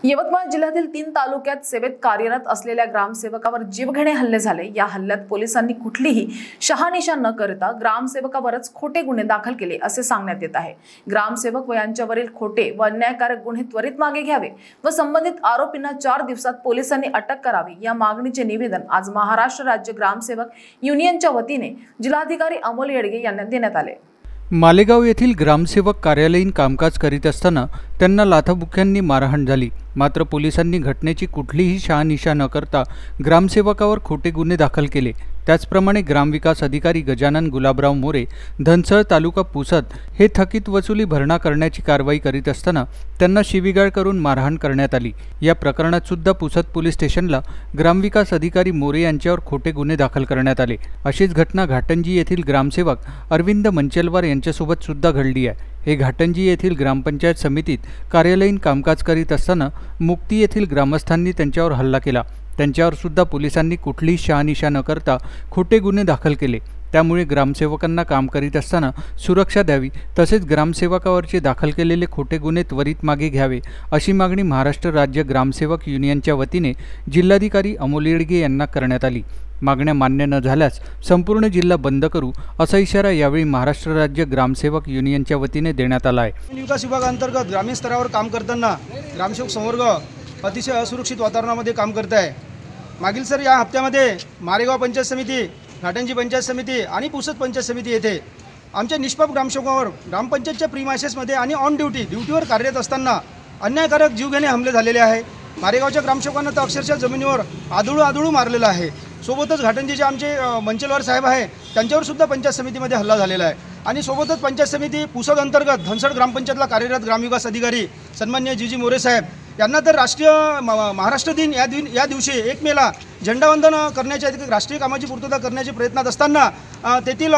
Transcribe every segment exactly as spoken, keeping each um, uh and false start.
यवतमाळ जिल्ह्यातील तीन तालुक्यात सेवेत कार्यरत असलेल्या ग्रामसेवकावर जीवघेणे हल्ले झाले। या हल्ल्यात पोलिसांनी कुठलीही शहानिशा न करता ग्रामसेवकावरच खोटे गुन्हे दाखल केले असे सांगण्यात येत आहे। ग्रामसेवक व यांच्यावरील खोटे व अन्यायकारक गुन्हे त्वरित मागे घ्यावे व संबंधित आरोपींना चार दिवसात पोलिसांनी अटक करावी या मागणीचे निवेदन आज महाराष्ट्र राज्य ग्रामसेवक युनियनच्या वतीने जिल्हाधिकारी अमोल येडगे यांना देण्यात आले। मालेगाव येथील ग्रामसेवक कार्यालयीन कामकाज करीत असताना त्यांना लाथाबुक्क्यांनी मारहाण झाली। मात्र पोलिसांनी घटनेची कुठलीही शहानिशा न करता ग्रामसेवकावर खोटे गुन्हे दाखल केले। त्याचप्रमाणे ग्रामविकास अधिकारी गजानन गुलाबराव मोरे धनसळ तालुका पुसद हे थकीत वसुली भरणा करण्याची कारवाई करीत असताना त्यांना शिवीगाळ करून मारहाण करण्यात आली। या प्रकरणात सुद्धा पुसद पोलीस स्टेशनला ग्रामविकास अधिकारी मोरे यांच्यावर खोटे गुन्हे दाखल करण्यात आले। अशीच घटना घाटंजी येथील ग्रामसेवक अरविंद मंचलवार यांच्यासोबत सुद्धा घडली आहे। हे घाटंजी येथील ग्रामपंचायत समितीत कार्यालयीन कामकाज करीत असताना मुक्ती येथील ग्रामस्थांनी त्यांच्यावर हल्ला केला। त्यांच्यावर सुद्धा पोलिसांनी कुठलीही शहानिशा न करता खोटे गुन्हे दाखल केले। त्यामुळे ग्रामसेवकांना काम करीत असताना सुरक्षा द्यावी तसेच ग्रामसेवकावरचे दाखल केलेले खोटे गुन्हे त्वरित मागे घ्यावे अशी मागणी महाराष्ट्र राज्य ग्रामसेवक युनियनच्या वतीने जिल्हाधिकारी अमोल येडगे यांना करण्यात आली। मागण्या मान्य न झाल्यास संपूर्ण जिल्हा बंद करू असा इशारा यावेळी महाराष्ट्र राज्य ग्रामसेवक युनियनच्या वतीने देण्यात आला आहे। विकास विभागांतर्गत ग्रामीण स्तरावर काम करताना ग्रामसेवक संवर्ग अतिशय असुरक्षित वातावरणामध्ये काम करत आहे। मागील सर या हप्त्यामध्ये मारेगाव पंचायत समिती, घाटंजी पंचायत समिती आणि पुसद पंचायत समिती येथे आमच्या निष्पाप ग्रामसेवकावर ग्रामपंचायतच्या प्रीमायसेसमध्ये आणि ऑन ड्युटी ड्युटीवर कार्यरत असताना अन्यायकारक जीवघेणे हमले झालेले आहे। मारेगावच्या ग्रामसेवकांना तर अक्षरशः जमिनीवर आदळू आदळू मारलेलं आहे। सोबतच घाटंजीचे आमचे मंचलवार साहेब आहे त्यांच्यावर सुद्धा पंचायत समितीमध्ये हल्ला झालेला आहे। आणि सोबतच पंचायत समिती पुसद अंतर्गत धनसळ ग्रामपंचायतला कार्यरत ग्रामविकास अधिकारी सन्माननीय जी जी मोरे साहेब यांना तर राष्ट्रीय महाराष्ट्र दिन या दिन या दिवशी एक मेला झेंडावंदन करण्याच्या राष्ट्रीय कामाची पूर्तता करण्याचे प्रयत्नात असताना तेथील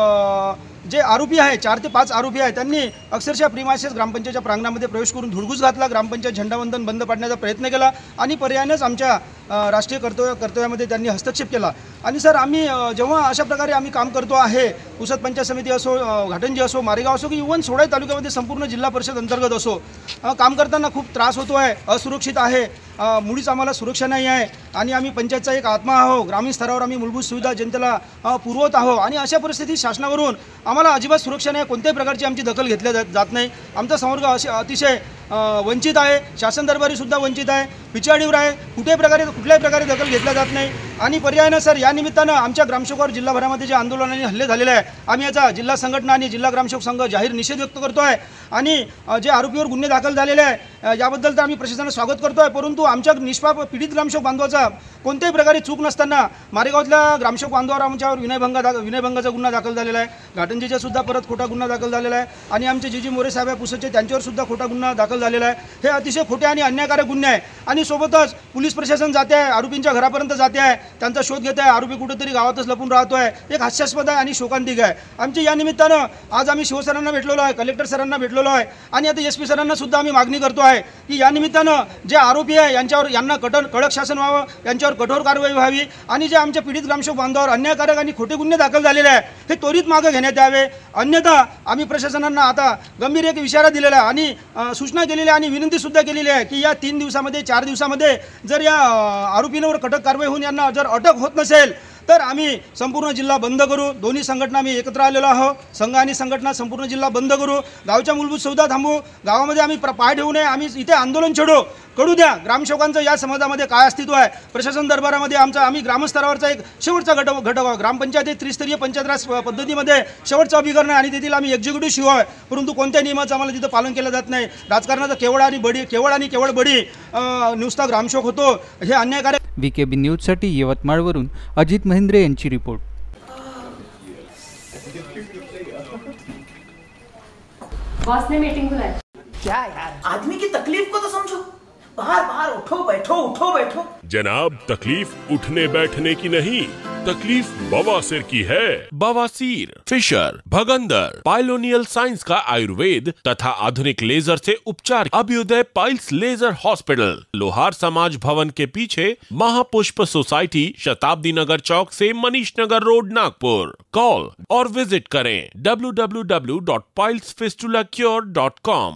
जे आरोपी आहे चार ते पाच आरोपी आहे त्यांनी अक्षरशः प्रीमायसेस ग्रामपंचायतच्या प्रांगणामध्ये प्रवेश करून धुडगूस घातला। ग्रामपंचायत झेंडावंदन बंद पाडण्याचा प्रयत्न केला आणि पर्यायानेच आमच्या राष्ट्रीय कर्तव्य कर्तव्यामध्ये त्यांनी हस्तक्षेप केला। आणि सर आम्ही जेव्हा अशा प्रकारे आम्ही काम करतो आहे, पुसद पंचायत समिती असो, घाटंजी असो, मारेगाव असो की इव्हन सोडाई तालुक्यामध्ये संपूर्ण जिल्हा परिषद अंतर्गत असो, काम करताना खूप त्रास होतो आहे, असुरक्षित आहे, मुळीच आम्हाला सुरक्षा नाही आहे आणि आम्ही पंचायतचा एक आत्मा आहो। ग्रामीण स्तरावर आम्ही मूलभूत सुविधा जनतेला पुरवत आहो आणि अशा परिस्थितीत शासनावरून आम्हाला अजिबात सुरक्षा नाही, कोणत्याही प्रकारची आमची दखल घेतल्या जात नाही। आमचा संवर्ग असे अतिशय वंचित आहे, शासन दरबारी सुद्धा वंचित आहे, पिछाडीवर आहे, कुठल्याही प्रकारे कुठल्याही प्रकारे दखल घेतल्या जात नाही। आणि पर्यायानं सर या निमित्तानं आमच्या ग्रामसेवकावर जिल्हाभरामध्ये जे आंदोलनाने हल्ले झालेले आहे आम्ही याचा जिल्हा संघटना आणि जिल्हा ग्रामसेवक संघ जाहीर निषेध व्यक्त करतो आहे। आणि जे आरोपीवर गुन्हे दाखल झालेले आहे याबद्दल तर आम्ही प्रशासनाचं स्वागत करतो आहे, परंतु आमच्या निष्पाप पीडित ग्रामसेवक बांधवाचा कोणत्याही प्रकारे चूक नसताना मारेगावातल्या ग्रामसेवक बांधवावर आमच्यावर विनयभंग विनयभंगाचा गुन्हा दाखल झालेला आहे। घाटंजीचा सुद्धा परत खोटा गुन्हा दाखल झालेला आहे आणि आमचे जी जी मोरे साहेब आहे पुसदचे त्यांच्यावर सुद्धा खोटा गुन्हा दाखल झालेला आहे। हे अतिशय खोटे आणि अन्यायकारक गुन्हे आहे आणि सोबतच पोलीस प्रशासन जाते आहे, आरोपींच्या घरापर्यंत जाते आहे, त्यांचा शोध घेत आहे, आरोपी कुठेतरी गावातच लपून राहतो आहे, एक हास्यास्पद आहे आणि शोकांतिक आहे। आमची या निमित्तानं आज आम्ही शिवसरांना भेटलेलो आहे, कलेक्टर सरांना भेटलेलो आहे आणि आता एस पी सरांना सुद्धा आम्ही मागणी करतो आहे की या निमित्तानं जे आरोपी आहे यांच्यावर यांना कठोर कडक शासन व्हावं, यांच्यावर कठोर कारवाई व्हावी आणि जे आमच्या पीडित ग्रामसेवक बांधवावर अन्यायकारक आणि खोटे गुन्हे दाखल झालेले आहे हे त्वरित मागे घेण्यात यावे। अन्यथा आम्ही प्रशासनांना आता गंभीर एक इशारा दिलेला आहे आणि सूचना केलेली आहे आणि विनंती सुद्धा केलेली आहे की या तीन दिवसामध्ये चार दिवसामध्ये जर या आरोपींवर कठोर कारवाई होऊन यांना जर अटक होत नसेल तर आम्ही संपूर्ण जिल्हा बंद करू। दोन्ही संघटना आम्ही एकत्र आलेलो आहोत, संघ आणि संघटना संपूर्ण जिल्हा बंद करू, गावच्या मूलभूत सुविधा थांबवू, गावामध्ये आम्ही पाय ठेवू नये, आम्ही इथे आंदोलन छेडू करू द्या। ग्रामसेवकांचं या समाजामध्ये काय अस्तित्व आहे, प्रशासन दरबारामध्ये आमचा आम्ही ग्रामस्तरावरचा एक शेवटचा घटक घटक ग्रामपंचायत त्रिस्तरीय पंचायत राज पद्धतीमध्ये शेवटचं अभिकरण आहे आणि तेथील आम्ही एक्झिक्युटिव्ह शिव आहे, परंतु कोणत्या नियमाचं आम्हाला तिथं पालन केलं जात नाही। राजकारणाचा केवळ आणि बडी केवळ आणि केवळ बडी नुसता ग्रामसेवक होतो, हे अन्यायकारक। वीकेबी न्यूजसाठी यवतमाळवरून अजित महेंद्रे यांची रिपोर्ट। बॉस ने मीटिंग बुलाई। क्या यार, आदमी की तकलीफ को तो समझो। बाहर बाहर उठो बैठो उठो बैठो। जनाब, तकलीफ उठने बैठने की नहीं, तकलीफ बवासीर की है। बवासीर, फिशर, भगंदर, पाइलोनियल साइंस का आयुर्वेद तथा आधुनिक लेजर से उपचार। Abhyudaya piles laser hospital, Lohar Samaj Bhavan के पीछे, महापुष्प सोसाइटी, शताब्दी नगर चौक से मनीष नगर रोड, नागपुर। कॉल और विजिट करें W W W dot piles fistula cure dot com.